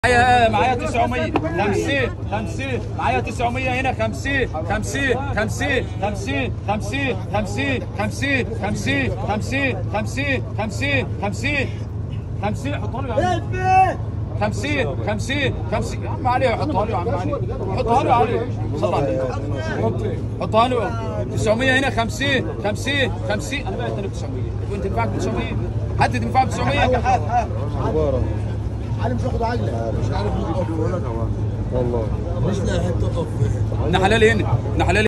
معايا 900 50 معايا 900 هنا 50 50 50 50 50 50 50 50 50 50 50 50 50 حطها له يا عم 50 50 50 يا عم علي حطها له يا عم علي حطها له علي صل على النبي حطها له 900 هنا 50 50 50 انا بعت ب 900 وانت دفعت ب 900 حد دفع ب 900 علي مش واخد عجله مش عارف يقف والله مش لاقي حته تقف. احنا حلال هنا احنا حلال.